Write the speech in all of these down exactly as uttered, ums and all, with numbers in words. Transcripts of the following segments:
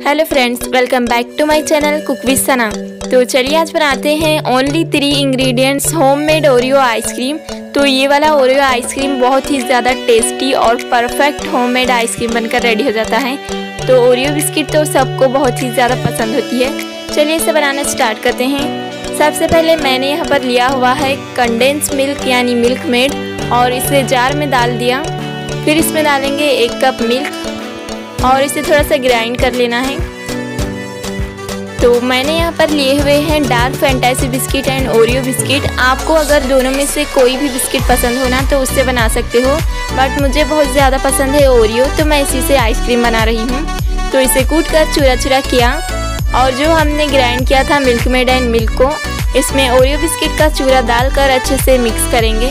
Hello friends, welcome back to my channel cook with Sana. तो चलिए आज बनाते हैं only three ingredients homemade Oreo ice cream. तो ये वाला ओरियो आइसक्रीम बहुत ही ज़्यादा टेस्टी और परफेक्ट होममेड आइसक्रीम बनकर रेडी हो जाता है। तो ओरियो बिस्किट तो सबको बहुत ही ज़्यादा पसंद होती है। चलिए इसे बनाना स्टार्ट करते हैं। सबसे पहले मैंने यहाँ पर लिया हुआ है कंडेंस मिल्क यानी मिल्क मेड और इसे जार में डाल दिया। फिर इसमें डालेंगे एक कप मिल्क और इसे थोड़ा सा ग्राइंड कर लेना है। तो मैंने यहाँ पर लिए हुए हैं Dark Fantasy biscuit and Oreo biscuit. आपको अगर दोनों में से कोई भी बिस्किट पसंद हो ना तो उससे बना सकते हो, बट मुझे बहुत ज़्यादा पसंद है ओरियो, तो मैं इसी से आइसक्रीम बना रही हूँ। तो इसे कूट कर चूरा चूरा किया और जो हमने ग्राइंड किया था मिल्क मेड एंड मिल्क को इसमें ओरियो बिस्किट का चूरा डालकर अच्छे से मिक्स करेंगे।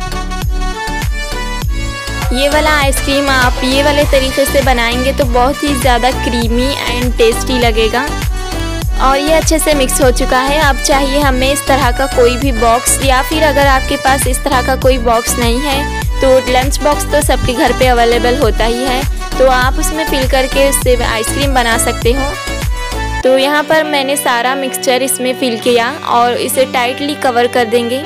ये वाला आइसक्रीम आप ये वाले तरीके से बनाएंगे तो बहुत ही ज़्यादा क्रीमी एंड टेस्टी लगेगा। और ये अच्छे से मिक्स हो चुका है। अब चाहिए हमें इस तरह का कोई भी बॉक्स, या फिर अगर आपके पास इस तरह का कोई बॉक्स नहीं है तो लंच बॉक्स तो सबके घर पे अवेलेबल होता ही है, तो आप उसमें फिल करके उससे आइसक्रीम बना सकते हो। तो यहाँ पर मैंने सारा मिक्सचर इसमें फिल किया और इसे टाइटली कवर कर देंगे।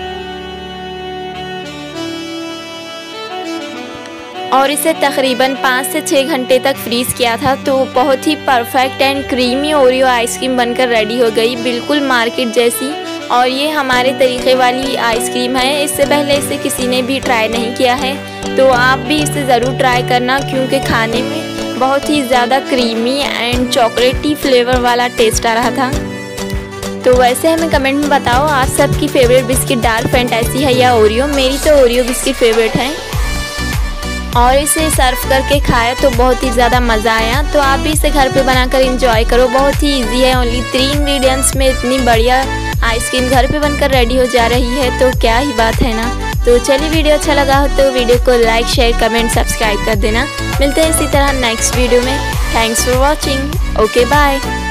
और इसे तकरीबन पाँच से छः घंटे तक फ्रीज़ किया था। तो बहुत ही perfect and creamy Oreo ice cream बनकर रेडी हो गई, बिल्कुल मार्केट जैसी। और ये हमारे तरीके वाली आइसक्रीम है, इससे पहले इसे किसी ने भी ट्राई नहीं किया है, तो आप भी इसे ज़रूर ट्राई करना, क्योंकि खाने में बहुत ही ज़्यादा क्रीमी एंड चॉकलेटी फ्लेवर वाला टेस्ट आ रहा था। तो वैसे हमें कमेंट में बताओ आप सबकी फेवरेट बिस्किट डार्क फैंटेसी है या ओरियो। मेरी तो ओरियो बिस्किट फेवरेट है। और इसे सर्व करके खाया तो बहुत ही ज़्यादा मज़ा आया। तो आप भी इसे घर पे बनाकर एंजॉय करो, बहुत ही इजी है। ओनली थ्री इंग्रेडिएंट्स में इतनी बढ़िया आइसक्रीम घर पे बनकर रेडी हो जा रही है, तो क्या ही बात है ना। तो चलिए वीडियो अच्छा लगा हो तो वीडियो को लाइक शेयर कमेंट सब्सक्राइब कर देना। मिलते हैं इसी तरह नेक्स्ट वीडियो में। Thanks for watching. Okay bye.